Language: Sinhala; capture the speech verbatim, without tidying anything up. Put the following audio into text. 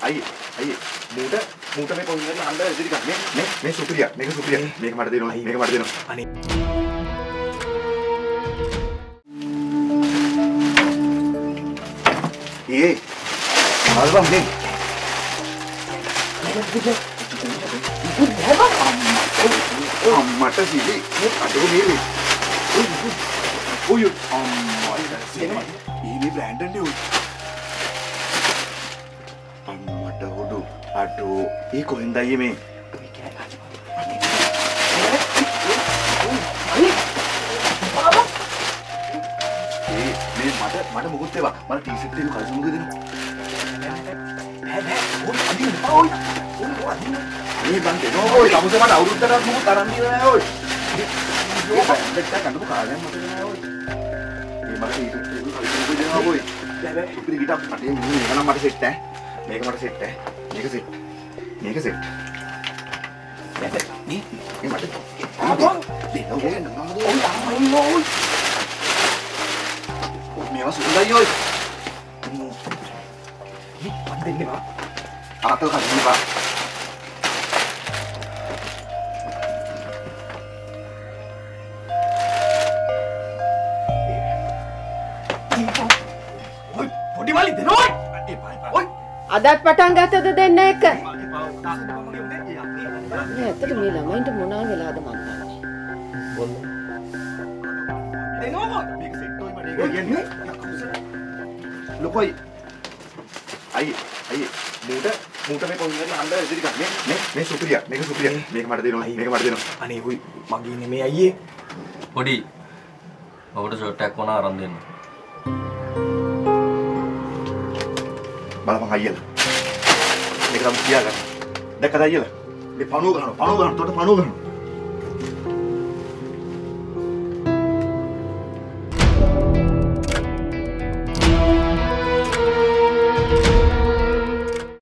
අයියේ අයියේ මූට මූට මේ පොන් ඉන්න අnder ඉදිරි ගන්න මේ මේ මේ සුපිරිය මේක සුපිරිය මේක මට දෙනවා මේක මට දෙනවා අනේ ඒ අල්බම් නේ අම්මට සිලි අතෝ මේ ඔය අම්මා ini brandon nih අම්මට හොඩු අඩෝ ඒ කොහෙන්ද අයියේ මේ ඒ මේ මට මට මොකුත් ඒවා මට ටී-ෂර්ට් එක කල්සුම් මුග දෙනවා බෑ බෑ ඔය අදින්න ඔය ඔය අදින්න මේ බන් දෙනවා ඔය කමුසේ මට අවුරුද්දකට මොකුත් අරන් දීලා නෑ ඔය ඔය දෙක්ක ගන්නකො කාලයක් මට නෑ ඔය මේ මට ටී-ෂර්ට් එක කල්සුම් මුග දෙනවා ඔය බෑ බෑ සුපිරි ගිටක් අතේ මේක නම් මට සෙට් ඈ මේක මට සෙට් ඈ මේක සෙට් මේක සෙට් බෑ බෑ මේ මේ මට ආපන් දෙන්න ඕනේ නෑ ඔය අම්මයි ඔය මේවා සුන්දරයි ඔය මේ මන් දෙන්නේ බා ආතල් කන්නේ බා ඔය පොඩි මල්ලි දෙනවා ඔය ඔය අදත් පටන් ගත්තද දෙන්න එක නෑ ඇත්තට මේ ළමයින්ට මොනවා වෙලාද මන් දන්නේ බොන්න දෙනවා මේක සෙට් ඔය මට ඒක කියන්නේ ලොකෝයි අයියේ අයියේ මූට මූට මේ පොන් ඉන්න අnder ඉදිරි ගන්න මේ මේ මේ සුපිරිය මේක සුපිරිය මේක මට දෙනවා මේක මට දෙනවා අනේ හුයි මගේ නෙමේ අයියේ පොඩි ඔබට ෂොට් එකක් වුණා අරන් දෙන්න බලපන් අයියලා මේක තමයි කියාගන්න දැක්කද අයියලා මේ පණුව ගන්නවා පණුව ගන්නවා උඩට පණුව ගන්නවා